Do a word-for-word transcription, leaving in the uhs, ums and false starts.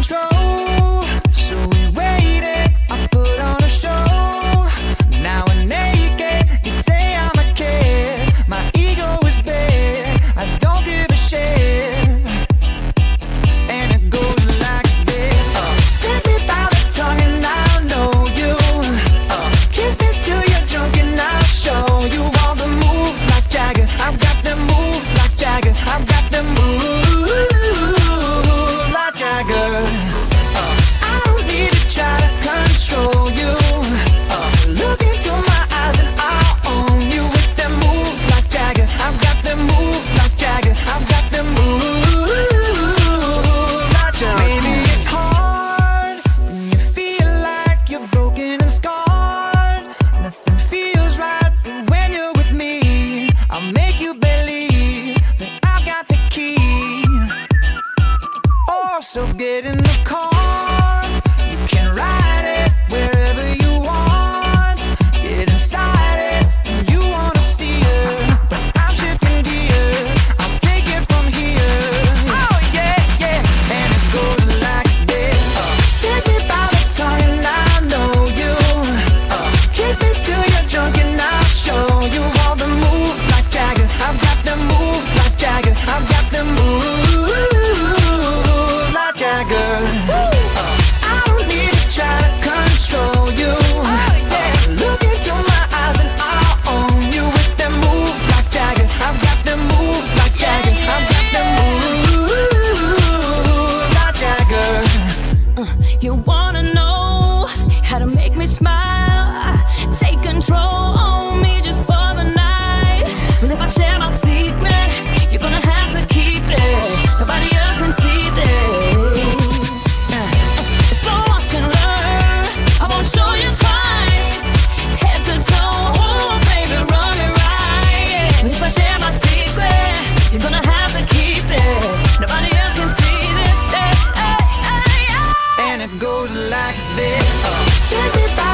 control. So we waited, I put on a show. Now we're naked, you say I'm a kid. My ego is big, I don't give a shit. And it goes like this. uh, Take me by the tongue and I'll know you. uh, Kiss me till you're drunk and I'll show you all the moves like Jagger. I've got them moves like Jagger. I've got them moves like Jagger. uh, I don't need to try to control you. uh, Look into my eyes and I'll own you with them moves like Jagger. I've got them moves like Jagger. I've got them moves like Jagger. Maybe it's hard when you feel like you're broken and scarred. Nothing feels right, but when you're with me, I'll make you believe that I've got the key. Oh, so get in the car, you can ride it wherever you want. Get inside it when you wanna steer, but I'm shifting gears, I'll take it from here. Oh yeah, yeah, and it goes like this. uh, Take me by the tongue and I know you. uh, Kiss me till you're drunk and I'll show you all the moves like Jagger. I've got them moves like Jagger. I've got them moves like Jagger. uh, I don't need to try to control you. uh, Look into my eyes and I'll own you with them moves like Jagger. I've got them moves like Jagger. I've got them moves like Jagger. You wanna know how to make me smile? Take control on me just for the night. But if I share my secret, you're gonna have to keep it. Nobody else can see this. So watch and learn. I won't show you twice. Head to toe, ooh, baby, run it right. But if I share my secret, you're gonna have to keep it. Nobody else can see this. Hey, hey, hey, hey. And it goes like this. uh, Take me by